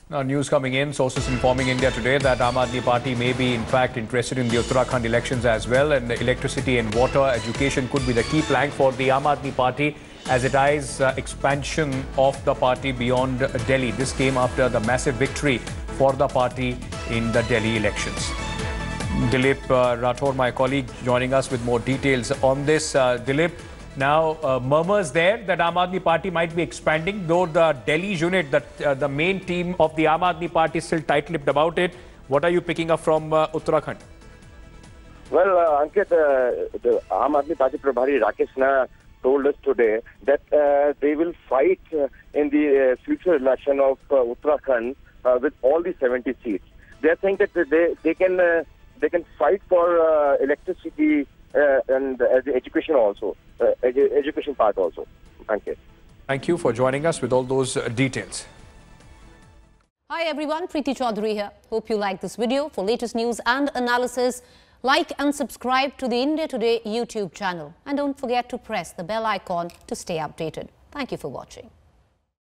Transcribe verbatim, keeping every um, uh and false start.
Now, news coming in, sources informing India Today that Aam Aadmi Party may be in fact interested in the Uttarakhand elections as well, and the electricity and water education could be the key plank for the Aam Aadmi Party as it eyes uh, expansion of the party beyond Delhi. This came after the massive victory for the party in the Delhi elections. Dilip uh, Rathore, my colleague, joining us with more details on this. Uh, Dilip, now uh, murmurs there that Aam Aadmi Party might be expanding, though the Delhi unit, the, uh, the main team of the Aam Aadmi Party, is still tight-lipped about it. What are you picking up from uh, Uttarakhand? Well, uh, Ankit, uh, the Aam Aadmi Party Prabhari Rakesh Na told us today that uh, they will fight uh, in the uh, future election of uh, Uttarakhand uh, with all the seventy seats. They are saying that they they can uh, they can fight for uh, electricity uh, and uh, the education also, uh, edu education part also. Thank you. Thank you for joining us with all those uh, details. Hi everyone, Preeti Chaudhary here. Hope you like this video. For latest news and analysis, like and subscribe to the India Today YouTube channel. And don't forget to press the bell icon to stay updated. Thank you for watching.